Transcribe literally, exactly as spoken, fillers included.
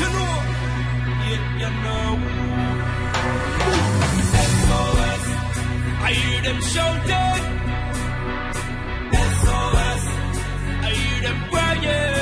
you know, yeah, you know. S O S, I hear them shouting. S O S, I hear them crying.